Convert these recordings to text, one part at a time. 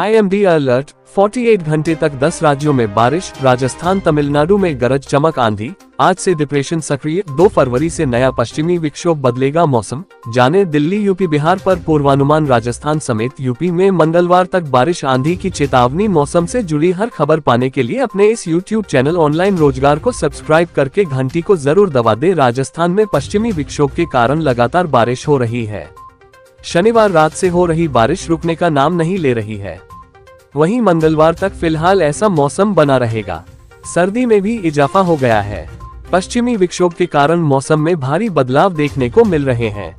IMD alert, 48 घंटे तक 10 राज्यों में बारिश, राजस्थान तमिलनाडु में गरज चमक आंधी, आज से डिप्रेशन सक्रिय, 2 फरवरी से नया पश्चिमी विक्षोभ बदलेगा मौसम, जाने दिल्ली यूपी बिहार पर पूर्वानुमान, राजस्थान समेत यूपी में मंगलवार तक बारिश आंधी की चेतावनी। मौसम से जुड़ी हर खबर पाने के लिए अपने इस YouTube चैनल ऑनलाइन रोजगार को सब्सक्राइब करके घंटी को जरूर दबा दे। राजस्थान में पश्चिमी विक्षोभ के कारण लगातार बारिश हो रही है। शनिवार रात से हो रही बारिश रुकने का नाम नहीं ले रही है। वहीं मंगलवार तक फिलहाल ऐसा मौसम बना रहेगा। सर्दी में भी इजाफा हो गया है। पश्चिमी विक्षोभ के कारण मौसम में भारी बदलाव देखने को मिल रहे हैं।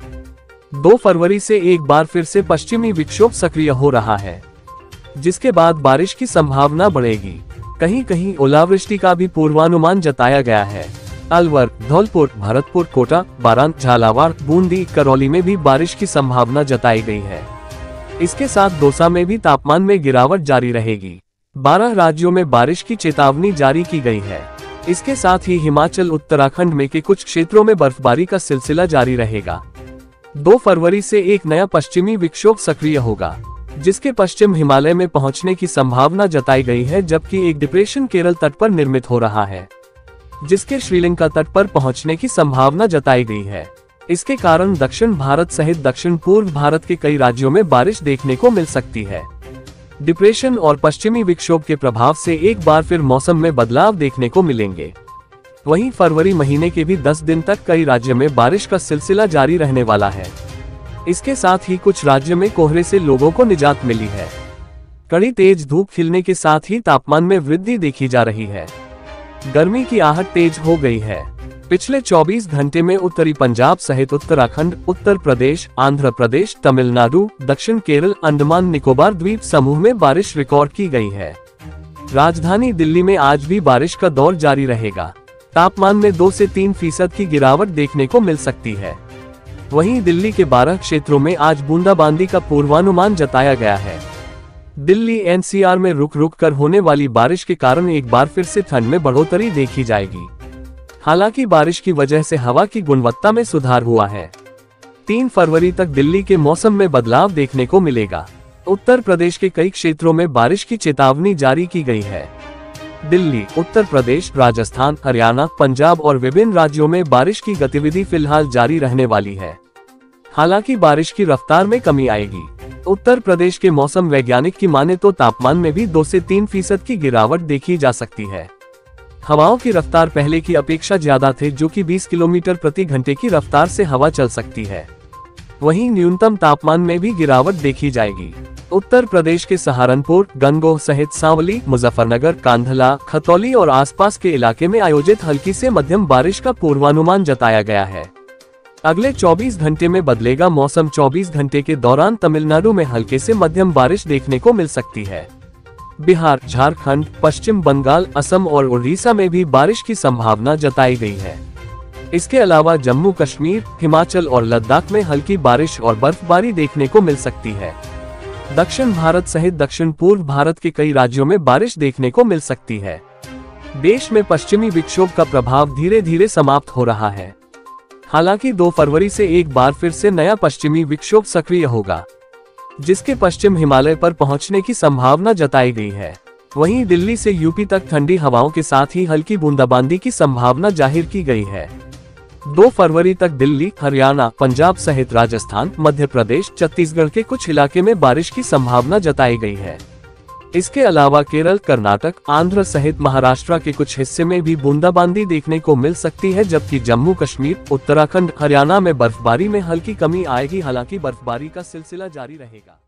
2 फरवरी से एक बार फिर से पश्चिमी विक्षोभ सक्रिय हो रहा है, जिसके बाद बारिश की संभावना बढ़ेगी। कहीं कहीं ओलावृष्टि का भी पूर्वानुमान जताया गया है। अलवर, धौलपुर, भरतपुर, कोटा, बारां, झालावाड़, बूंदी, करौली में भी बारिश की संभावना जताई गई है। इसके साथ दौसा में भी तापमान में गिरावट जारी रहेगी। 12 राज्यों में बारिश की चेतावनी जारी की गई है। इसके साथ ही हिमाचल, उत्तराखंड में के कुछ क्षेत्रों में बर्फबारी का सिलसिला जारी रहेगा। 2 फरवरी से एक नया पश्चिमी विक्षोभ सक्रिय होगा, जिसके पश्चिम हिमालय में पहुंचने की संभावना जताई गई है, जबकि एक डिप्रेशन केरल तट पर निर्मित हो रहा है, जिसके श्रीलंका तट पर पहुंचने की संभावना जताई गई है। इसके कारण दक्षिण भारत सहित दक्षिण पूर्व भारत के कई राज्यों में बारिश देखने को मिल सकती है। डिप्रेशन और पश्चिमी विक्षोभ के प्रभाव से एक बार फिर मौसम में बदलाव देखने को मिलेंगे। वहीं फरवरी महीने के भी 10 दिन तक कई राज्यों में बारिश का सिलसिला जारी रहने वाला है। इसके साथ ही कुछ राज्यों में कोहरे से लोगों को निजात मिली है। कड़ी तेज धूप खिलने के साथ ही तापमान में वृद्धि देखी जा रही है। गर्मी की आहट तेज हो गई है। पिछले 24 घंटे में उत्तरी पंजाब सहित उत्तराखंड, उत्तर प्रदेश, आंध्र प्रदेश, तमिलनाडु, दक्षिण केरल, अंडमान निकोबार द्वीप समूह में बारिश रिकॉर्ड की गई है। राजधानी दिल्ली में आज भी बारिश का दौर जारी रहेगा। तापमान में 2 से 3% की गिरावट देखने को मिल सकती है। वहीं दिल्ली के 12 क्षेत्रों में आज बूंदाबांदी का पूर्वानुमान जताया गया है। दिल्ली NCR में रुक रुक कर होने वाली बारिश के कारण एक बार फिर से ठंड में बढ़ोतरी देखी जाएगी। हालांकि बारिश की वजह से हवा की गुणवत्ता में सुधार हुआ है। 3 फरवरी तक दिल्ली के मौसम में बदलाव देखने को मिलेगा। उत्तर प्रदेश के कई क्षेत्रों में बारिश की चेतावनी जारी की गई है। दिल्ली, उत्तर प्रदेश, राजस्थान, हरियाणा, पंजाब और विभिन्न राज्यों में बारिश की गतिविधि फिलहाल जारी रहने वाली है। हालांकि बारिश की रफ्तार में कमी आएगी। उत्तर प्रदेश के मौसम वैज्ञानिक की माने तो तापमान में भी 2 से 3% की गिरावट देखी जा सकती है। हवाओं की रफ्तार पहले की अपेक्षा ज्यादा थे, जो कि 20 किलोमीटर प्रति घंटे की रफ्तार से हवा चल सकती है। वहीं न्यूनतम तापमान में भी गिरावट देखी जाएगी। उत्तर प्रदेश के सहारनपुर, गंगोह सहित सांवली, मुजफ्फरनगर, कांधला, खतौली और आसपास के इलाके में आयोजित हल्की से मध्यम बारिश का पूर्वानुमान जताया गया है। अगले 24 घंटे में बदलेगा मौसम। 24 घंटे के दौरान तमिलनाडु में हल्के से मध्यम बारिश देखने को मिल सकती है। बिहार, झारखंड, पश्चिम बंगाल, असम और उड़ीसा में भी बारिश की संभावना जताई गई है। इसके अलावा जम्मू कश्मीर, हिमाचल और लद्दाख में हल्की बारिश और बर्फबारी देखने को मिल सकती है। दक्षिण भारत सहित दक्षिण पूर्व भारत के कई राज्यों में बारिश देखने को मिल सकती है। देश में पश्चिमी विक्षोभ का प्रभाव धीरे धीरे समाप्त हो रहा है। हालांकि 2 फरवरी से एक बार फिर से नया पश्चिमी विक्षोभ सक्रिय होगा, जिसके पश्चिम हिमालय पर पहुंचने की संभावना जताई गई है। वहीं दिल्ली से यूपी तक ठंडी हवाओं के साथ ही हल्की बूंदाबांदी की संभावना जाहिर की गई है। 2 फरवरी तक दिल्ली, हरियाणा, पंजाब सहित राजस्थान, मध्य प्रदेश, छत्तीसगढ़ के कुछ इलाके में बारिश की संभावना जताई गई है। इसके अलावा केरल, कर्नाटक, आंध्र सहित महाराष्ट्र के कुछ हिस्से में भी बूंदाबांदी देखने को मिल सकती है, जबकि जम्मू कश्मीर, उत्तराखंड, हरियाणा में बर्फबारी में हल्की कमी आएगी। हालांकि बर्फबारी का सिलसिला जारी रहेगा।